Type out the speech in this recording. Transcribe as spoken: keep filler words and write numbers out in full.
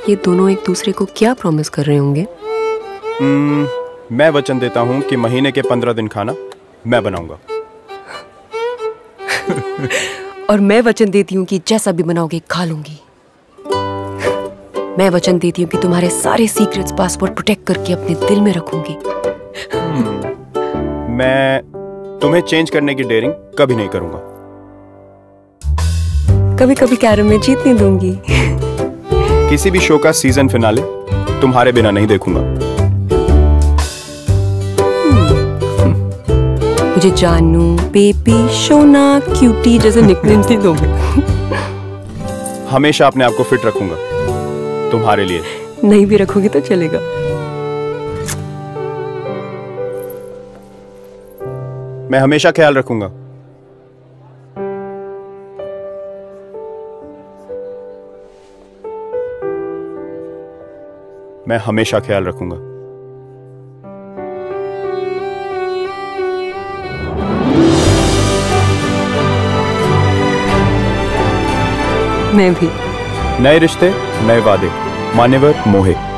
ये दोनों एक दूसरे को क्या प्रॉमिस कर रहे होंगे? hmm, मैं वचन देता हूँ कि महीने के पंद्रह दिन खाना मैं बनाऊंगा। और मैं वचन देती हूँ कि जैसा भी बनाओगे खा लूंगी। मैं वचन देती हूँ कि तुम्हारे सारे सीक्रेट्स पासवर्ड प्रोटेक्ट करके अपने दिल में रखूंगी। hmm, मैं तुम्हें चेंज करने की डेयरिंग कभी नहीं करूंगा। कभी कभी कैरम में जीतने दूंगी। किसी भी शो का सीजन फिनाले तुम्हारे बिना नहीं देखूंगा। मुझे जानू, बेबी, शोना, क्यूटी जैसे निकनेम्स नहीं दोगे। हमेशा अपने आप को फिट रखूंगा तुम्हारे लिए। नहीं भी रखोगे तो चलेगा। मैं हमेशा ख्याल रखूंगा। मैं हमेशा ख्याल रखूंगा। मैं भी। नए रिश्ते, नए वादे। मान्यवर मोहे।